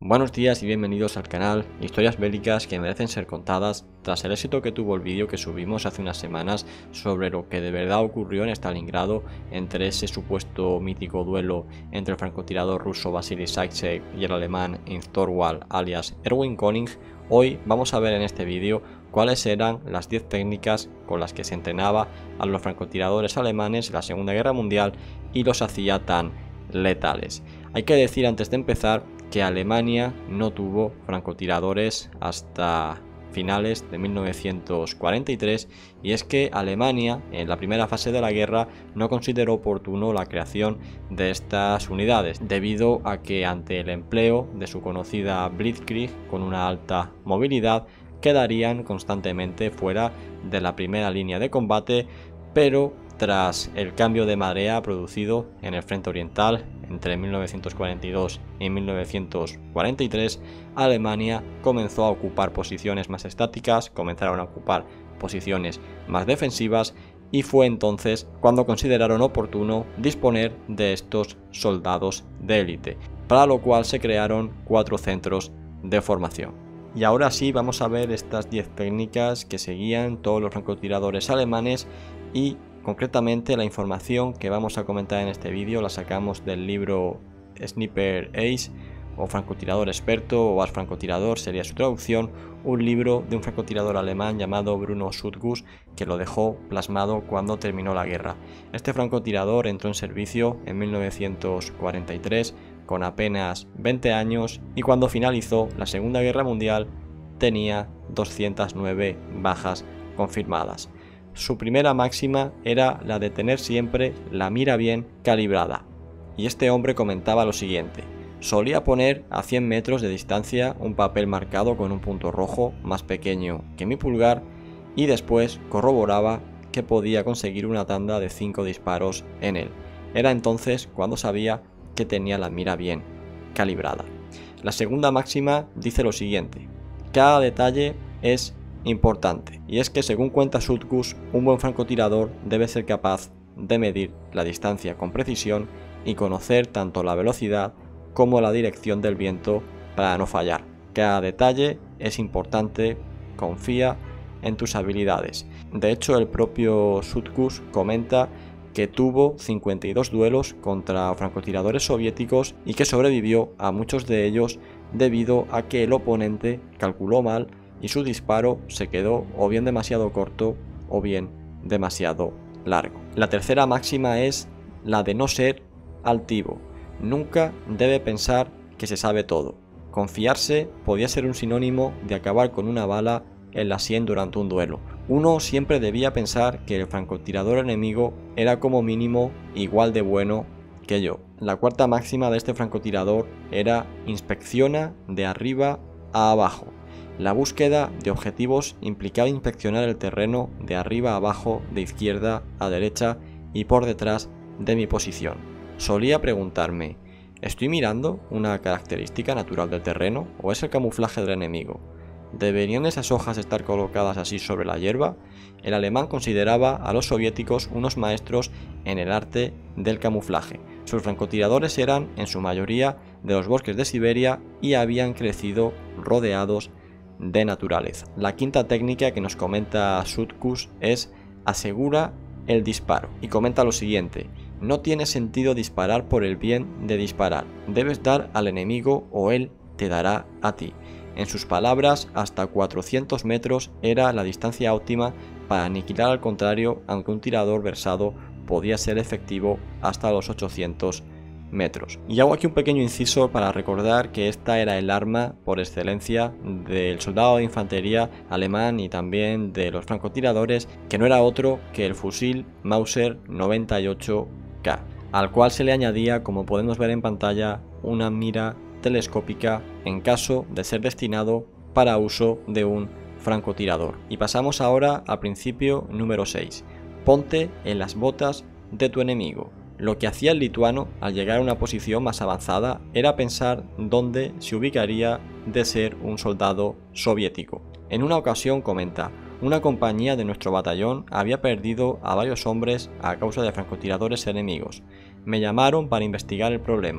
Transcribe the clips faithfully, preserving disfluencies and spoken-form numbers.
Buenos días y bienvenidos al canal Historias bélicas que merecen ser contadas tras el éxito que tuvo el vídeo que subimos hace unas semanas sobre lo que de verdad ocurrió en Stalingrado entre ese supuesto mítico duelo entre el francotirador ruso Vasily Zaitsev y el alemán Ernst Thorwald alias Erwin Koning. Hoy vamos a ver en este vídeo cuáles eran las diez técnicas con las que se entrenaba a los francotiradores alemanes en la Segunda Guerra Mundial y los hacía tan letales. Hay que decir antes de empezar que Alemania no tuvo francotiradores hasta finales de mil novecientos cuarenta y tres, y es que Alemania en la primera fase de la guerra no consideró oportuno la creación de estas unidades, debido a que ante el empleo de su conocida Blitzkrieg con una alta movilidad quedarían constantemente fuera de la primera línea de combate. Pero tras el cambio de marea producido en el frente oriental entre mil novecientos cuarenta y dos y mil novecientos cuarenta y tres, Alemania comenzó a ocupar posiciones más estáticas, comenzaron a ocupar posiciones más defensivas, y fue entonces cuando consideraron oportuno disponer de estos soldados de élite, para lo cual se crearon cuatro centros de formación. Y ahora sí vamos a ver estas diez técnicas que seguían todos los francotiradores alemanes, y concretamente la información que vamos a comentar en este vídeo la sacamos del libro Sniper Ace, o francotirador experto, o as francotirador sería su traducción, un libro de un francotirador alemán llamado Bruno Sutkus, que lo dejó plasmado cuando terminó la guerra. Este francotirador entró en servicio en mil novecientos cuarenta y tres con apenas veinte años, y cuando finalizó la Segunda Guerra Mundial tenía doscientas nueve bajas confirmadas. Su primera máxima era la de tener siempre la mira bien calibrada, y este hombre comentaba lo siguiente: solía poner a cien metros de distancia un papel marcado con un punto rojo más pequeño que mi pulgar, y después corroboraba que podía conseguir una tanda de cinco disparos en él. Era entonces cuando sabía que tenía la mira bien calibrada. La segunda máxima dice lo siguiente: cada detalle es importante, y es que según cuenta Sutkus, un buen francotirador debe ser capaz de medir la distancia con precisión y conocer tanto la velocidad como la dirección del viento para no fallar. Cada detalle es importante, confía en tus habilidades. De hecho, el propio Sutkus comenta que tuvo cincuenta y dos duelos contra francotiradores soviéticos y que sobrevivió a muchos de ellos debido a que el oponente calculó mal y su disparo se quedó o bien demasiado corto o bien demasiado largo. La tercera máxima es la de no ser altivo. Nunca debe pensar que se sabe todo. Confiarse podía ser un sinónimo de acabar con una bala en la sien durante un duelo. Uno siempre debía pensar que el francotirador enemigo era como mínimo igual de bueno que yo. La cuarta máxima de este francotirador era: inspecciona de arriba a abajo. La búsqueda de objetivos implicaba inspeccionar el terreno de arriba a abajo, de izquierda a derecha y por detrás de mi posición. Solía preguntarme: ¿estoy mirando una característica natural del terreno o es el camuflaje del enemigo? ¿Deberían esas hojas estar colocadas así sobre la hierba? El alemán consideraba a los soviéticos unos maestros en el arte del camuflaje. Sus francotiradores eran en su mayoría de los bosques de Siberia y habían crecido rodeados de naturaleza. La quinta técnica que nos comenta Sutkus es: asegura el disparo, y comenta lo siguiente: no tiene sentido disparar por el bien de disparar, debes dar al enemigo o él te dará a ti. En sus palabras, hasta cuatrocientos metros era la distancia óptima para aniquilar al contrario, aunque un tirador versado podía ser efectivo hasta los ochocientos metros. Y hago aquí un pequeño inciso para recordar que esta era el arma por excelencia del soldado de infantería alemán y también de los francotiradores, que no era otro que el fusil Mauser noventa y ocho K, al cual se le añadía, como podemos ver en pantalla, una mira telescópica en caso de ser destinado para uso de un francotirador. Y pasamos ahora al principio número seis: ponte en las botas de tu enemigo. Lo que hacía el lituano al llegar a una posición más avanzada era pensar dónde se ubicaría de ser un soldado soviético. En una ocasión comenta: una compañía de nuestro batallón había perdido a varios hombres a causa de francotiradores enemigos. Me llamaron para investigar el problema.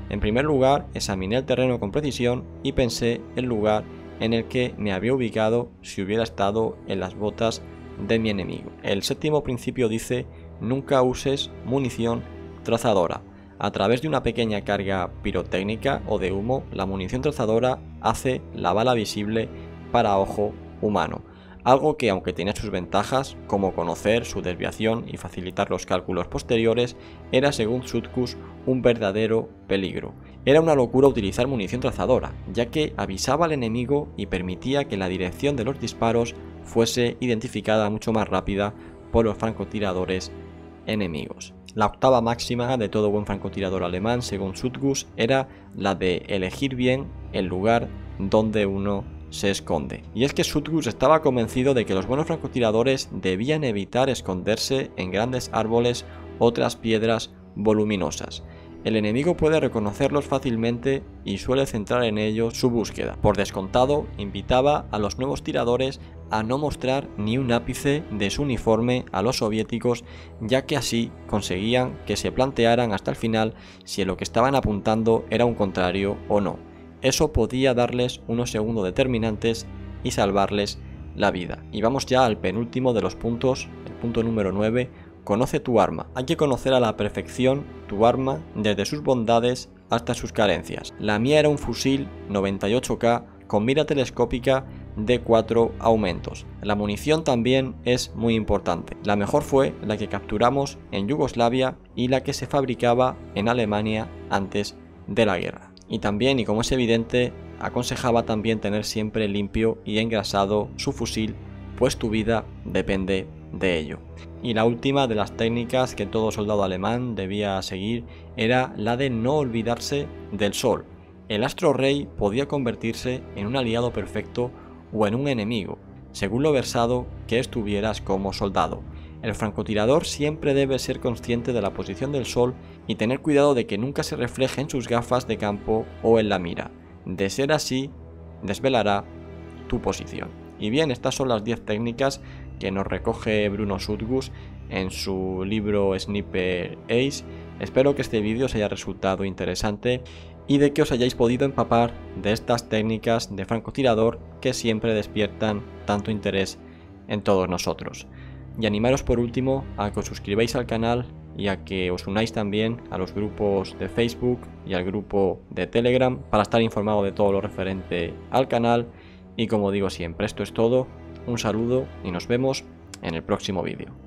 En primer lugar, examiné el terreno con precisión y pensé el lugar en el que me había ubicado si hubiera estado en las botas de mi enemigo. El séptimo principio dice: nunca uses munición trazadora. A través de una pequeña carga pirotécnica o de humo, la munición trazadora hace la bala visible para ojo humano. Algo que, aunque tenía sus ventajas, como conocer su desviación y facilitar los cálculos posteriores, era, según Sutkus, un verdadero peligro. Era una locura utilizar munición trazadora, ya que avisaba al enemigo y permitía que la dirección de los disparos fuese identificada mucho más rápida por los francotiradores enemigos. La octava máxima de todo buen francotirador alemán, según Sutkus, era la de elegir bien el lugar donde uno se esconde. Y es que Sutkus estaba convencido de que los buenos francotiradores debían evitar esconderse en grandes árboles o otras piedras voluminosas. El enemigo puede reconocerlos fácilmente y suele centrar en ellos su búsqueda. Por descontado, invitaba a los nuevos tiradores a no mostrar ni un ápice de su uniforme a los soviéticos, ya que así conseguían que se plantearan hasta el final si lo que estaban apuntando era un contrario o no. Eso podía darles unos segundos determinantes y salvarles la vida. Y vamos ya al penúltimo de los puntos, el punto número nueve. Conoce tu arma. Hay que conocer a la perfección tu arma, desde sus bondades hasta sus carencias. La mía era un fusil noventa y ocho K con mira telescópica de cuatro aumentos. La munición también es muy importante. La mejor fue la que capturamos en Yugoslavia y la que se fabricaba en Alemania antes de la guerra. Y también, y como es evidente, aconsejaba también tener siempre limpio y engrasado su fusil, pues tu vida depende de ello. Y la última de las técnicas que todo soldado alemán debía seguir era la de no olvidarse del sol. El astro rey podía convertirse en un aliado perfecto o en un enemigo, según lo versado que estuvieras como soldado. El francotirador siempre debe ser consciente de la posición del sol y tener cuidado de que nunca se refleje en sus gafas de campo o en la mira. De ser así, desvelará tu posición. Y bien, estas son las diez técnicas que nos recoge Bruno Sutkus en su libro Sniper Ace. Espero que este vídeo os haya resultado interesante y de que os hayáis podido empapar de estas técnicas de francotirador que siempre despiertan tanto interés en todos nosotros. Y animaros por último a que os suscribáis al canal y a que os unáis también a los grupos de Facebook y al grupo de Telegram para estar informado de todo lo referente al canal. Y como digo siempre, esto es todo, un saludo y nos vemos en el próximo vídeo.